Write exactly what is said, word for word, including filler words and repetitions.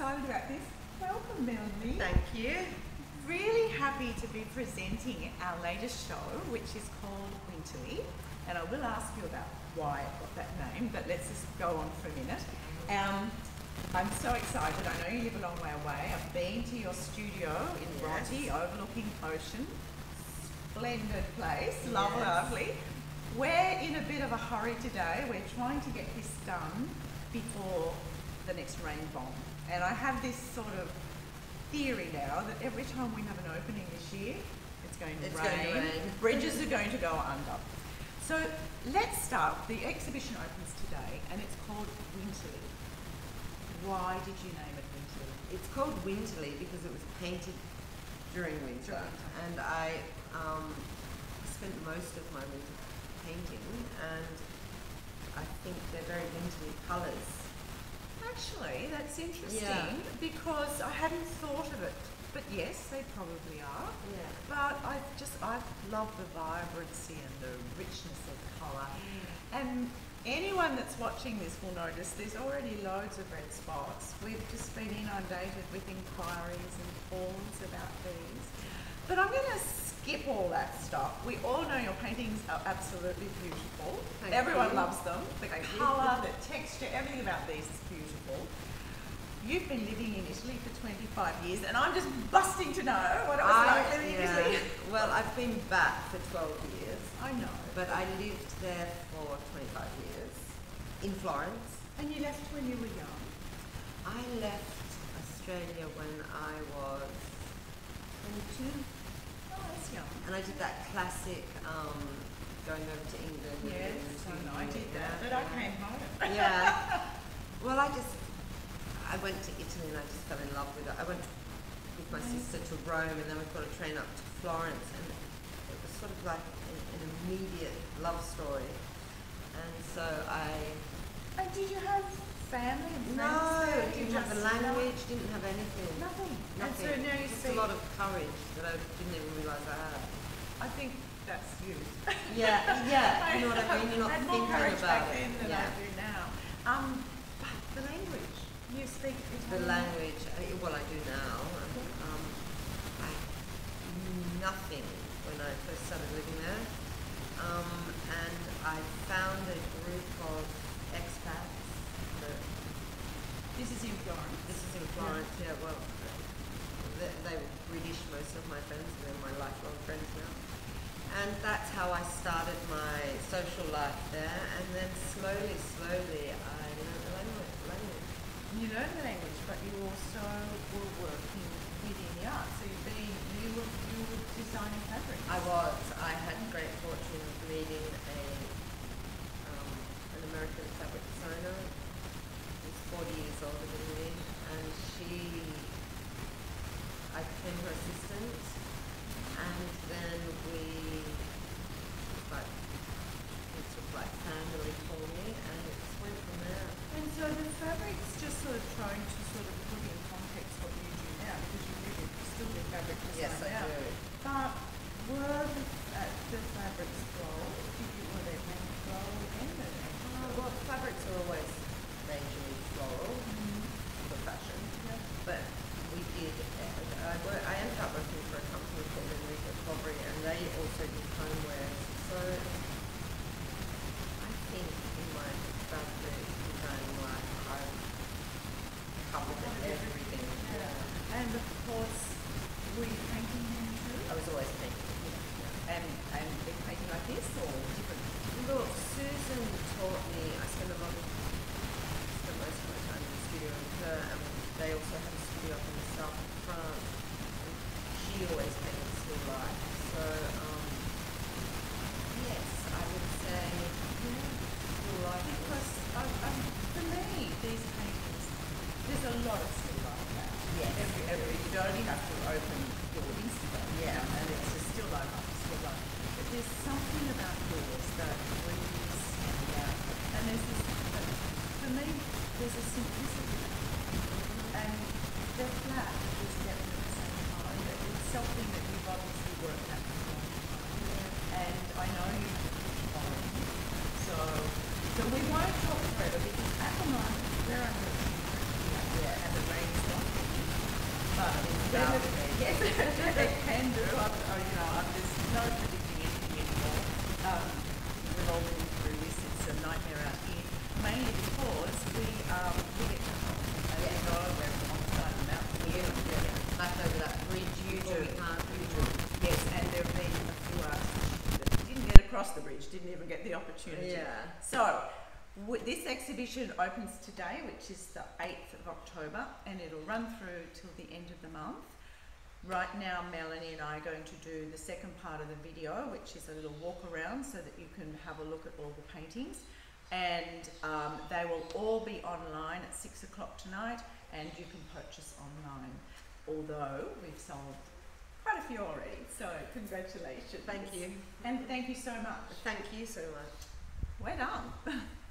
excited about this. Welcome, Melanie. Thank you. Really happy to be presenting our latest show, which is called Winterly. And I will ask you about why it got that name, but let's just go on for a minute. Um, I'm so excited. I know you live a long way away. I've been to your studio in Yes. Bronte, overlooking ocean. Splendid place, love, Yes. lovely. We're in a bit of a hurry today. We're trying to get this done before the next rain bomb. And I have this sort of theory now that every time we have an opening this year, it's going to, It's rain. going to rain. Bridges are going to go under. So let's start. The exhibition opens today and it's called Winterly. Why did you name it Winterly? It's called Winterly because it was painted during winter, During winter. and I um, spent most of my winter painting, and I think they're very winterly colours. Actually, that's interesting Yeah. because I hadn't thought of it. But yes, they probably are. Yeah. But I just, I love the vibrancy and the richness of colour. And anyone that's watching this will notice there's already loads of red spots. We've just been inundated with inquiries and forms about these. But I'm going to skip all that stuff. We all know your paintings are absolutely beautiful. Thank Everyone you. loves them. The Thank you. colour, the texture, everything about these is beautiful. You've been living in Italy for twenty-five years, and I'm just busting to know what it was I, like living in yeah. Italy. Well, I've been back for twelve years, I know. but I lived there for twenty-five years in Florence. And you left when you were young. I left Australia when I was twenty-two. Oh, that's young. And I did that classic um, going over to England. Yes, and I know, I did that, but I came home. Yeah. Well, I just, I went to Italy and I just fell in love with it. I went with my sister to Rome, and then we got a train up to Florence, and it was sort of like an, an immediate love story. And so I... And did you have family and friends No, there? You didn't have just- a language, didn't have anything. Nothing. And Nothing. so now you Just speak. a lot of courage that I didn't even realise I had. I think that's you. Yeah, yeah, you know what I mean? You're not had more thinking courage about back it. then than Yeah. I do now. Um, but the language. You speak Italian. The language, I, well, I do now. Um, I knew nothing when I first started living there. Um, and I found a group of expats. That, This is in Florence. this is in Florence, yeah, well, they, they were British, most of my friends, and they're my lifelong friends now. And that's how I started my social life there. And then slowly, slowly, I learned the language. language. You learned the language, but you also were working within the art. So you've been, you were, you were designing fabric. I was. I had the great fortune of meeting a um, an American fabric designer who's forty years older than me, and she, I became her assistant, and then we, like, it sort of like family for me, and it just went from there. And so the fabric's just sort of trying to sort of put in context what you do now, because you really you still do fabric design Yes, I now. do. But were the, uh, the fabrics flow? Did you, were they hand flow and the Uh, well, fabrics are always majorly floral for fashion, but we did. Uh, I, work, I ended up working for a company called Enrico Cobry, and they also did homewares. So I think in my fabric design life, I've covered everything. Yeah. And of course, were you painting them too? I was always painting. And, and big painting like this or different? Look, Susan taught me. I spent a lot of spent most of my time in the studio with her, and they also have a studio up in the south of France. And she always painted still life. So um, yes, I would say yeah, still life. Because um, um, for me, these paintings, there's a lot of still life about. Yes. Every, every, you only have to open your Instagram. Yeah. And it's just still life after still life. But there's something about yours that breathes. Yeah. And there's this, uh, for me, there's a simplicity. And the flat is depth at the same time. But it's something that you've obviously worked at for a long time. Yeah. And I know you have a huge following. So, so we won't talk forever because at the moment we're under a huge pressure. Yeah. And the rain's on. about me. Yes. It can do. I'm, oh, you know, I'm, there's no predicting anything anymore. Um, we've all been through this. It's a nightmare out here. Mainly because we um, we get cut off. As Yeah. you know, we're on the side of the mountain. You, yeah, back over that bridge You before do. we can't. You do. Yes, and there have been a few artists that didn't get across the bridge, didn't even get the opportunity. Yeah. So, w- this exhibition opens today, which is the eighth of October, and it'll run through till the end of the month. Right now, Melanie and I are going to do the second part of the video, which is a little walk around so that you can have a look at all the paintings. And um, they will all be online at six o'clock tonight, and you can purchase online. Although we've sold quite a few already, so congratulations. Thank you. And thank you so much. Thank you so much. We're done.